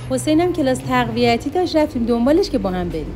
حسینم کلاس تقویتی داشت، رفتیم دنبالش که با هم بریم.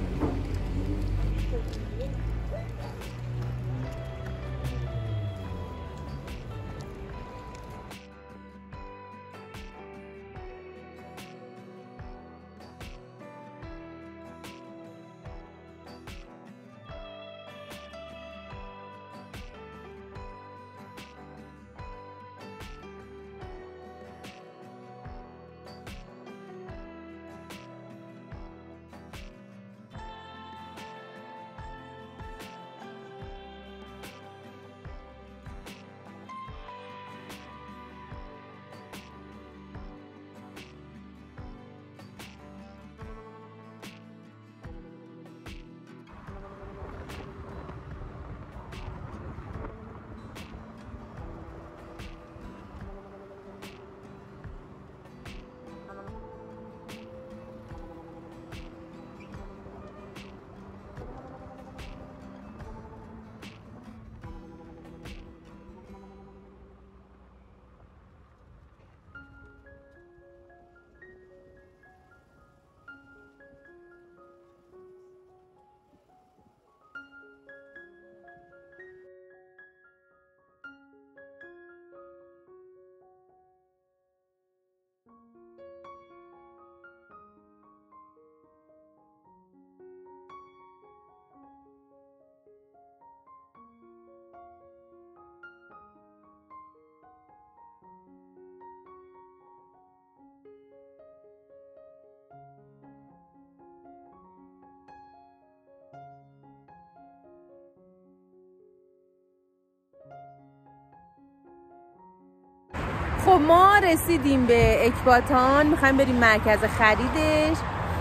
خب ما رسیدیم به اکباتان، میخوایم بریم مرکز خریدش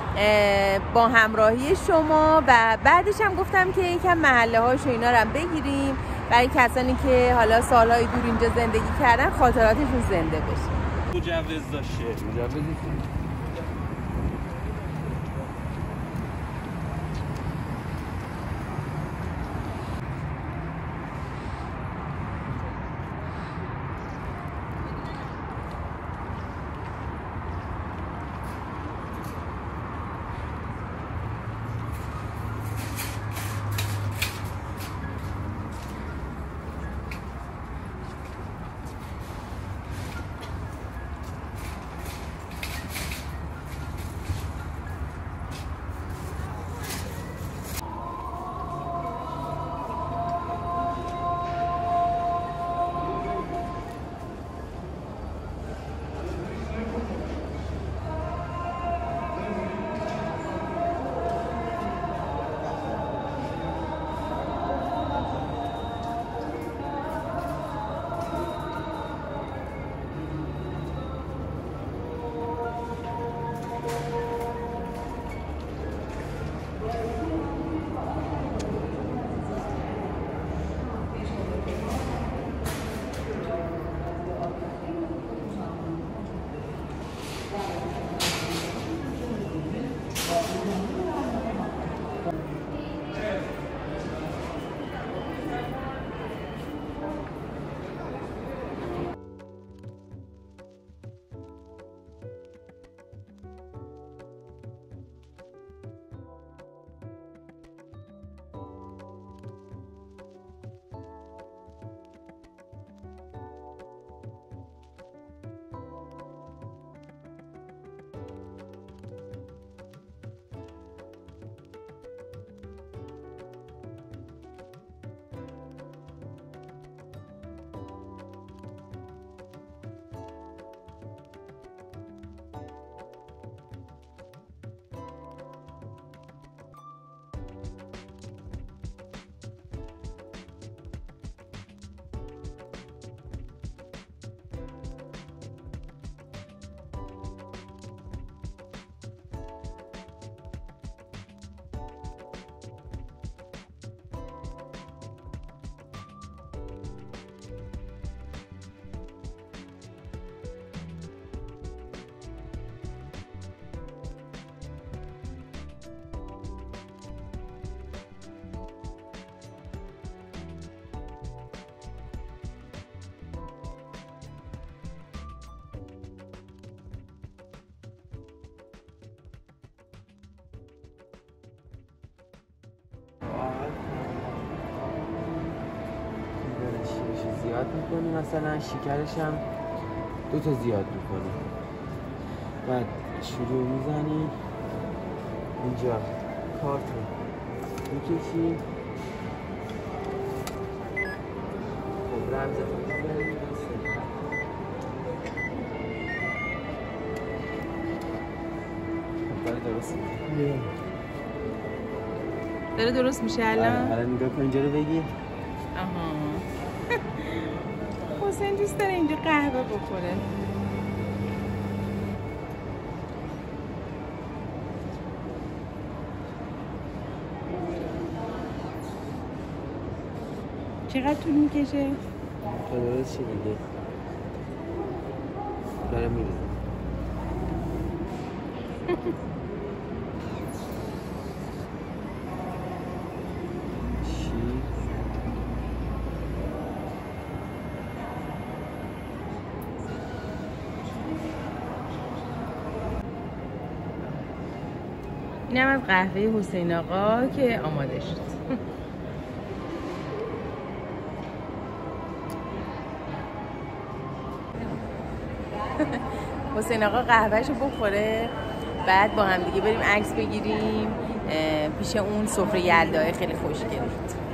با همراهی شما و بعدش هم گفتم که یکم محله هاش و اینا رو هم بگیریم برای کسانی که حالا سالهای دور اینجا زندگی کردن خاطراتشون زنده بشه. مجوز داشته. مجوزی زیاد میکنی، مثلا شکرش هم 2 تا زیاد میکنی. بعد شروع میزنی اینجا کارت میکشی. خب رمزتو میزنی درست داره درست میشه الان؟ الان نگاه کن اینجا رو بگی. آها حسین دوست داره اینجا قهوه بخوره. چقدر طول میکشه؟ تا درست چی دیگه داره میریزه. اینم از قهوه حسین آقا که آماده شد. حسین آقا قهوهشو بخوره، بعد با هم دیگه بریم عکس بگیریم پیش اون سفره یلدای خیلی خوشگل.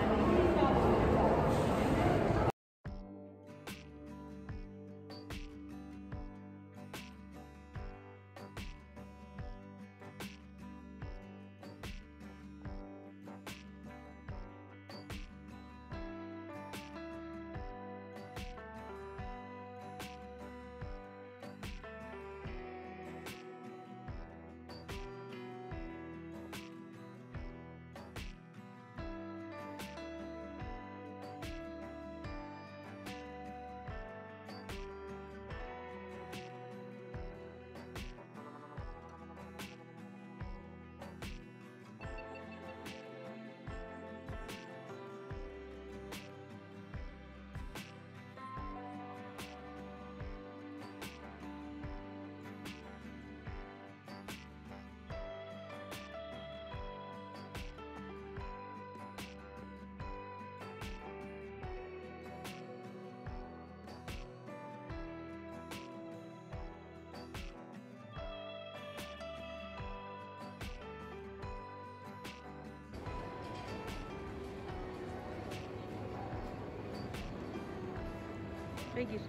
بگیر.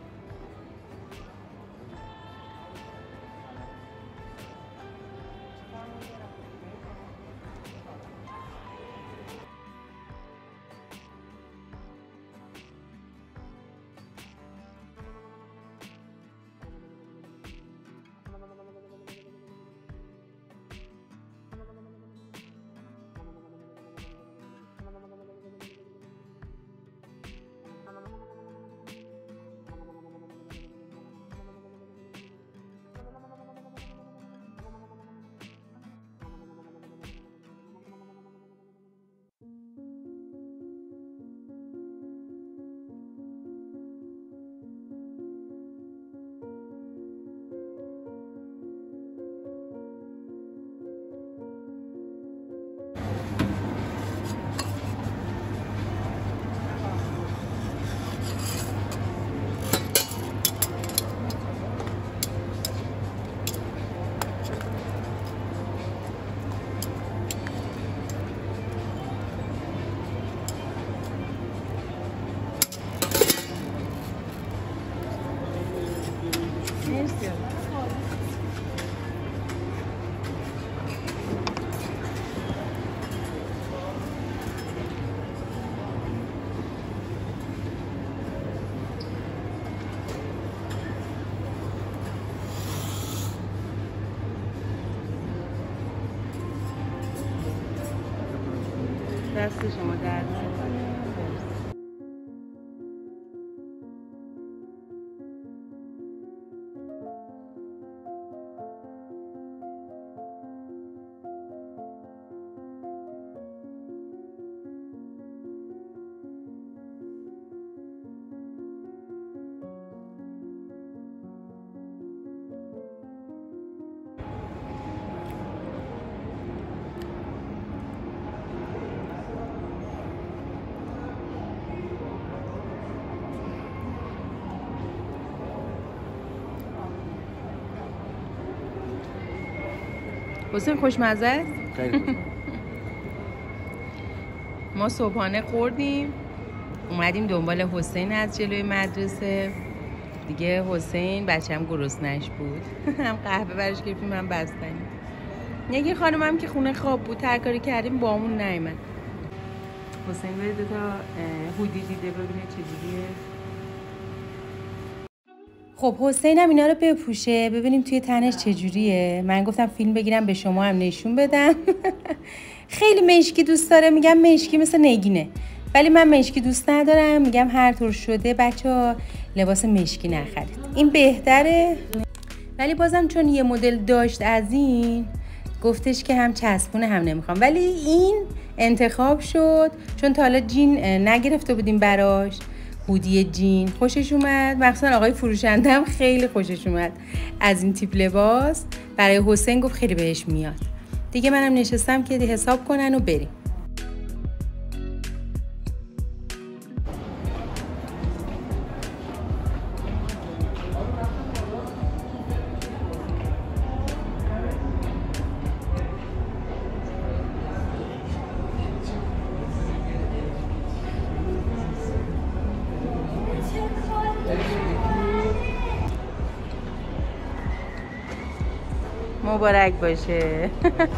دست شما درد نکنه. حسین خوشمزه است؟ خیلی خوشمزه. ما صبحانه خوردیم، اومدیم دنبال حسین از جلوی مدرسه دیگه. حسین بچه‌م گرسنش بود هم قهوه براش گرفتیم هم بستنی. یکی خانمم که خونه خواب بود ترکاری کردیم با همون نیامد. حسین بره دو تا هودی دیده ببینه چجوریه. خب حسین هم اینا رو بپوشه ببینیم توی تنش چجوریه. من گفتم فیلم بگیرم به شما هم نشون بدم. خیلی مشکی دوست داره، میگم مشکی مثل نگینه، ولی من مشکی دوست ندارم. میگم هر طور شده بچه‌ها لباس مشکی نخرید، این بهتره. ولی بازم چون یه مدل داشت از این گفتش که هم چسبونه هم نمیخوام، ولی این انتخاب شد چون تا حالا جین نگرفته بودیم براش. هودی جین خوشش اومد، مخصوصا آقای فروشنده هم خیلی خوشش اومد از این تیپ لباس. برای حسین گفت خیلی بهش میاد. دیگه منم نشستم که حساب کنن و بریم. مبارک باشه.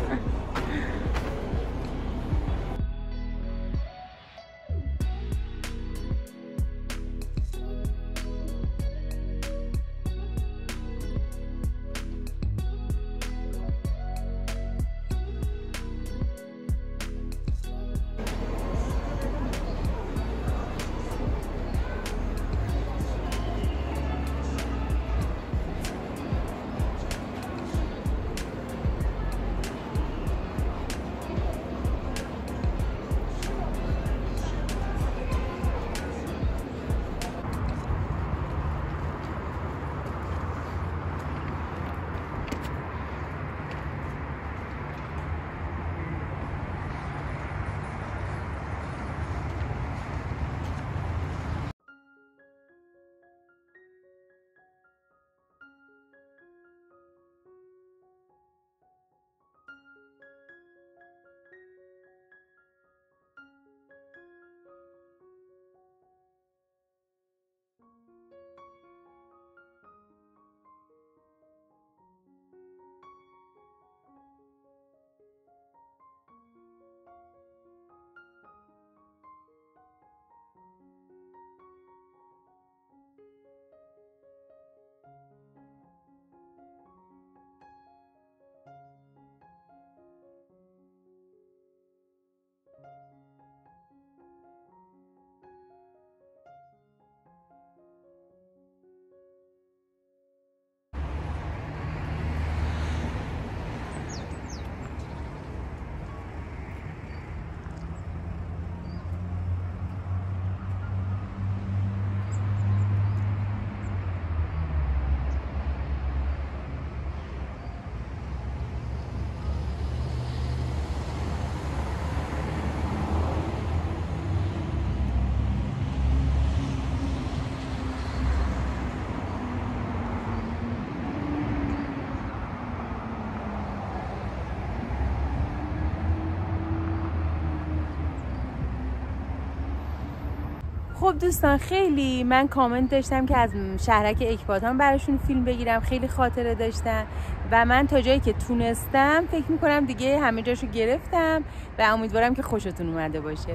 خب دوستان، خیلی من کامنت داشتم که از شهرک اکباتان براشون فیلم بگیرم، خیلی خاطره داشتن و من تا جایی که تونستم فکر میکنم دیگه همه جاشو گرفتم و امیدوارم که خوشتون اومده باشه.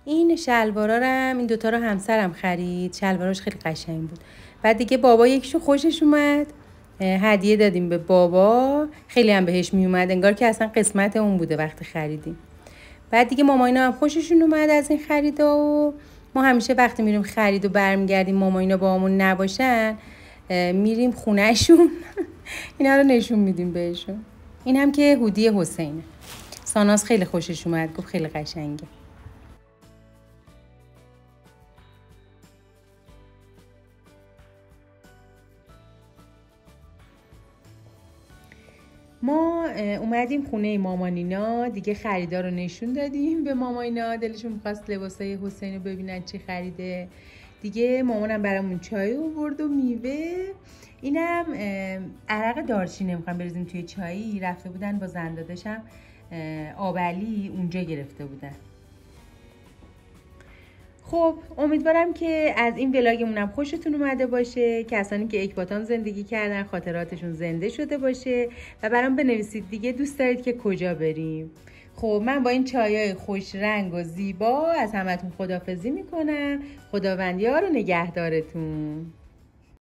این شلوارا رو این دوتا رو همسرم خرید. شلواراش خیلی قشنگ بود. بعد دیگه بابا یکیشو خوشش اومد، هدیه دادیم به بابا. خیلی هم بهش میومد، انگار که اصلا قسمت اون بوده وقتی خریدیم. بعد دیگه ماماینا هم خوششون اومد از این خریدا و ما همیشه وقتی میریم خرید و برمیگردیم ماماینا با همون نباشن میریم خونهشون اینا رو نشون میدیم بهشون. این هم که هودی حسینه. ساناز خیلی خوشش اومد، گفت خیلی قشنگه. ما اومدیم خونه مامانینا دیگه، خریدا رو نشون دادیم به ماماینا. دلشون می‌خواست لباسای حسین رو ببینن چی خریده. دیگه مامانم برامون چای آورد و میوه. اینم عرق دارچین می‌خوام بریزیم توی چایی. رفته بودن با زندادشم آبلی، اونجا گرفته بودن. خب امیدوارم که از این ولاگمونم خوشتون اومده باشه. کسانی که اکباتان زندگی کردن خاطراتشون زنده شده باشه و برام بنویسید دیگه دوست دارید که کجا بریم. خب من با این چایای خوش رنگ و زیبا از همتون خداحافظی میکنم. خداوندیار و نگهدارتون.